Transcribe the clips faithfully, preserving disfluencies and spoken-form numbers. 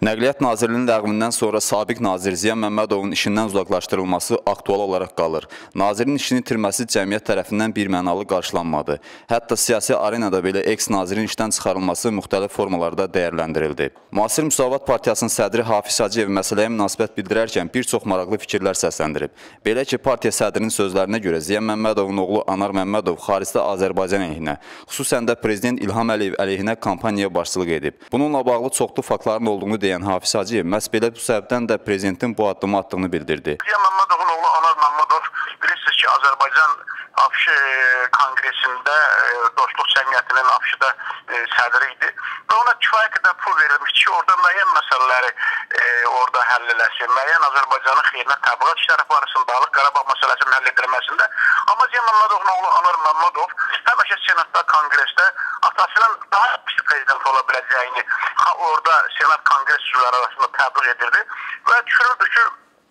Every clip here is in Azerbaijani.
Nəqliyyat Nazirliyinin ləğvindən sonra sabiq nazir Ziya Məmmədovun işindən uzaqlaşdırılması aktual olaraq qalır. Nazirin işini itirməsi cəmiyyət tərəfindən birmənalı qarşılanmadı. Hətta siyasi arenada belə eks-nazirin işdən çıxarılması müxtəlif formalarda dəyərləndirildi. Müasir Müsavat Partiyasının sədri Hafiz Hacıyev məsələyə münasibət bildirərkən bir çox maraqlı fikirlər səsləndirib. Belə ki, partiya sədrinin sözlərinə görə Ziya Məmmədovun oğlu Anar Məmmədov xaricdə Azərbaycan əleyhinə, xüsusən də Prezident İlham Əliyev əleyhinə kampaniyaya başçılıq edib. Bununla bağlı çoxlu faktların olduğunu deyən Hafiz Hacıyev məhz belə bu səbəbdən də prezidentin bu addımı attığını bildirdi. Ziya Məmmədovun oğlu Anar Məmmədov bilirsiniz ki, Azərbaycan Afşi Kongresində Dostluq Cəmiyyətinin Afşidə sədri idi və ona kifayət qədər pul verilmiş ki, orada müəyyən məsələləri orada həll eləsin, müəyyən Azərbaycanın xeyrinə təbliğat işləri aparısın, Dağlıq Qarabağ məsələsinin həll edilməsində. Amma Ziya Məmmədovun oğlu Anar Məmmədov həmişə Senatda, Konqresdə atasının daha pis prezident ola biləcəyini orada Senat Kongres üzvləri arasında təbliğ edirdi və düşünürdü ki,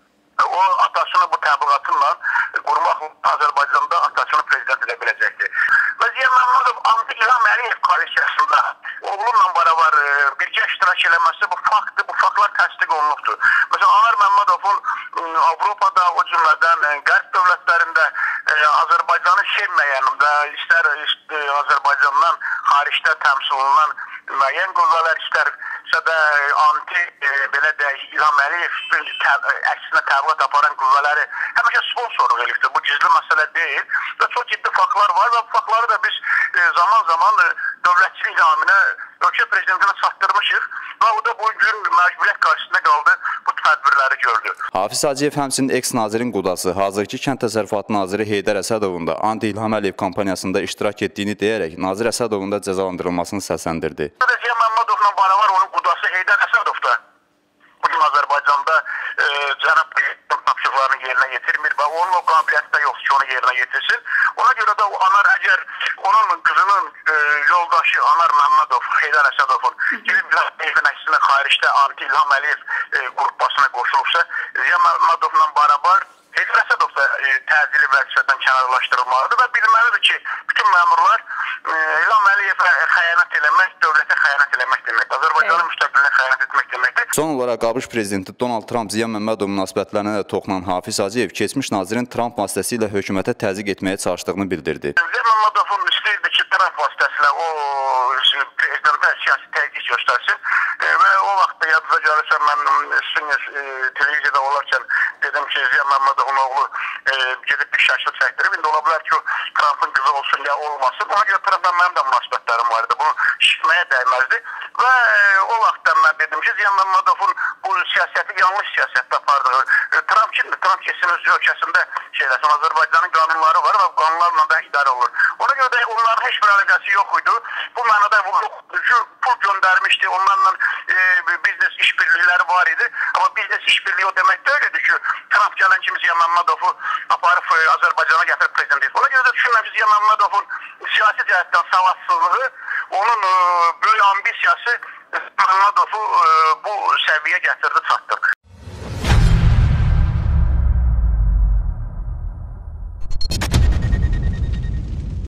o atasını bu təbliğatınla qurmaq Azərbaycanda atasını prezident edə biləcəkdir. Və Ziya Məmmədov anti-İlham Əliyev koalisiyasında oğlunla beraber birgə iştirak eləməsi bu faktdır, bu faktlar təsdiq olunubdur. Məsələn, Anar Məmmədovun Avropada, o cümlədən Qərb dövlətlərində Azərbaycanı sevməyən və istər Azərbaycandan xaricdə təmsil olunan müəyyən qüvvələr istərsə də anti, belə deyək, İlham Əliyev əksinə təbliğat aparan qüvvələri həmişə sponsorluq elibdir. Bu gizli məsələ deyil və çox ciddi faktlar var və bu faktları da biz zaman zaman dövlətçilik naminə ölkə prezidentinə çatdırmışıq və o da bu gün məcburiyyət qarşısında qaldı, bu tədbirləri gördü. Hafiz Hacıyev həmçinin eks-nazirin qudası, hazırki Kənd Təsərrüfatı naziri Heydər Əsədovun da anti-İlham Əliyev kampaniyasında iştirak etdiyini deyərək Nazir Əsədovun da cəzalandırılmasını səsləndirdi. Ziya Məmmədovla beraber onun qudası Heydər Əsədov da bugün Azərbaycanda e, cənab prezidentin tapşırıqlarını yerinə yetirmir və onun o qabiliyyəti də yoxdur ki, onu yerinə yetirsin. Ona görə də o Anar əgər onun qızının e, yoldaşı Anar Məmmədov, Heydər Əsədovun girib evin əksinə xaricdə anti-İlham Əliyev e, qrupasına qoşulubsa, Ziya Məmmədovla beraber Heydər Əsədov da e, təcili vəzifədən kənarlaşdırılmalıdır və bilməlidir ki, bütün məmurlar e, İlham Əliyevə xəyanət eləmək, dövlətə xəyanət eləmək deməkdir. Azərbaycanın müstəqilliyinə xəyanət etmək deməkdir. Son olaraq ABŞ prezidenti Donald Trump Ziya Məmmədov münasibətlərinə də toxunan Hafiz Hacıyev keçmiş nazirin Trump vasitəsilə hökumətə təzyiq etməyə çalışdığını bildirdi. Ziya Məmmədovun istəyirdi ki, Trump vasitəsilə o prezidentə siyasi təzyiq göstərsin və o vaxtda yadınıza gəlirsə mən sizin televiziyada olarkən dedim ki, Ziya Məmmədovun oğlu e, gedib bir şaşlı çəkdirib. İndi ola bilər ki, o Trump'ın qızı olsun ya olmasın. Ona görə Trump'dan mənim də münasibətlərim var idi. Bunu şişməyə dəyməzdi. Və e, o vaxtdan mən dedim ki, Ziya Məmmədovun bu siyasəti yanlış siyasətdə apardığı. E, Trump kimdir? Trump kesin öz ölkəsində şeyləsin. Azərbaycanın qanunları var və qanunlarla da idarə olur. Ona görə də onların heç bir əlaqəsi yox idi. Bu mənada pul göndərmişdi. Onlarla e, biznes işbirlikləri var idi. Amma biznes işbirliyi o demək deyildi ki, Trump gələn kimi Ziya Məmmədov'u aparıb Azərbaycana gətirib prezident edir. Ona görə də düşünürəm ki, Ziya Məmmədov'un siyasi cəhətdən savadsızlığı, onun e, böyük ambisiyası Məmmədov'u e, bu səviyyə gətirdi, çatdırdı.